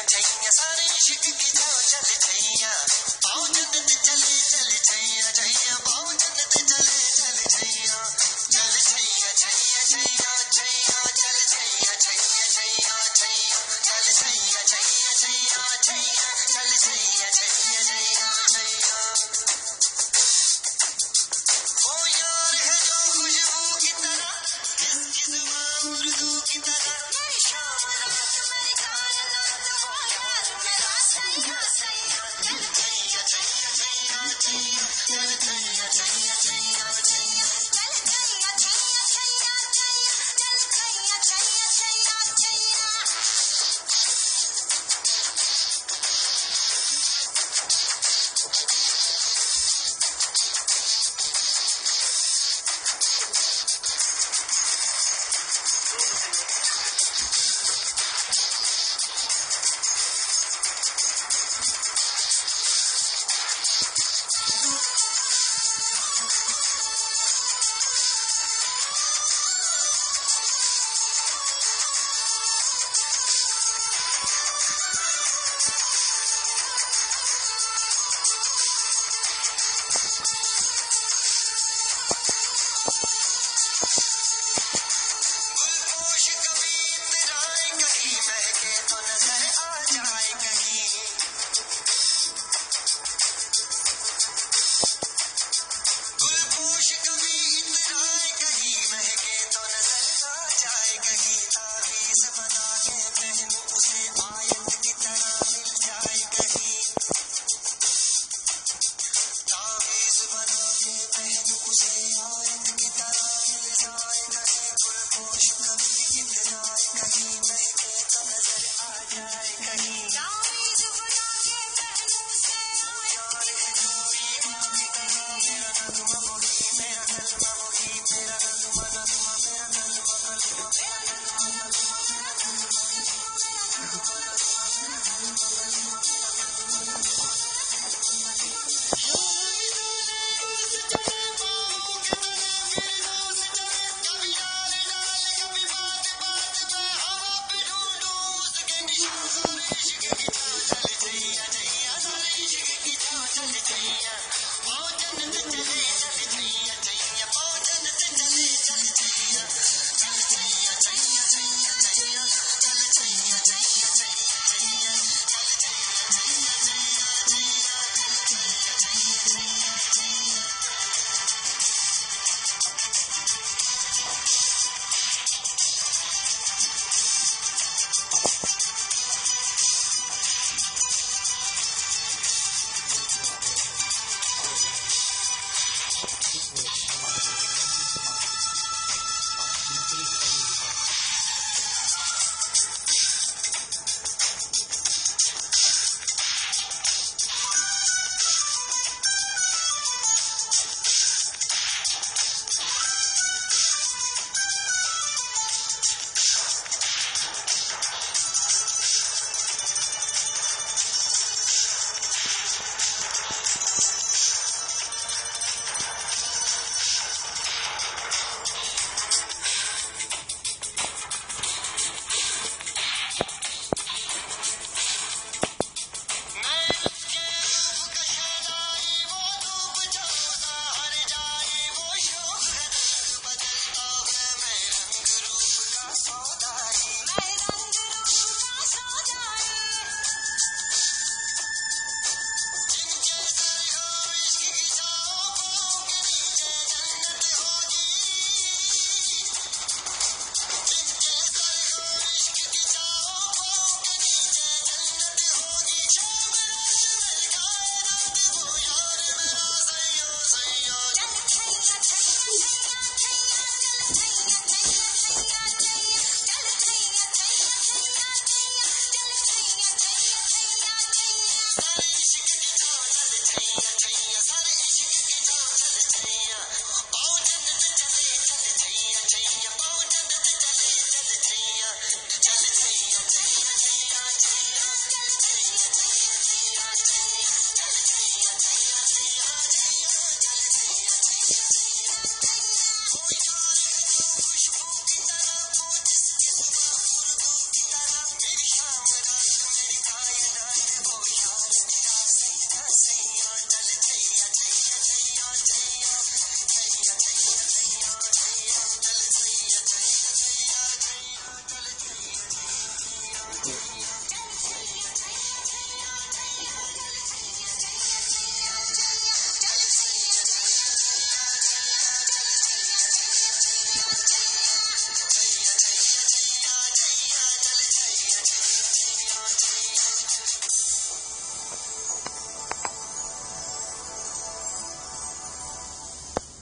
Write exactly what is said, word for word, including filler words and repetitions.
छैया सारे इश्क की जाओ चल छैया पाओ जन्नत चले चल छैया छैया पाओ जन्नत चले चल छैया चल छैया छैया छैया छैया चल छैया छैया छैया छैया चल छैया छैया छैया छैया चल छैया छैया छैया छैया ओ यार है जो खुशबू की तरह इसकी जुबान उर्दू की तरह शाम रात मेरी कायनात वो यार मेरा सैया सैया चल छैया छैया छैया छैया चल छैया छैया छैया छैया चल छैया छैया छैया छैया चल छैया छैया छैया छैया गुलपोश कभी इतराए कहीं महके तो नजर आ जाए कहीं गुलपोश कभी इतराए कहीं महके तो नजर आ जाए कहीं ताबीज़ बना के पहनूं उसे आयत की तरह मिल जाए कहीं ताबीज़ बना के पहनूं उसे आयत की तरह मिल जाए कहीं गुलपोश कभी इतराए कहीं महके तो नजर आ जाए कहीं ताबीज़ बना के पहनूं उसे यार है जोड़ी बाकी कहीं मेरा नगमा वही मेरा कलमा वही मेरा नगमा नगमा मेरा कलमा कलमा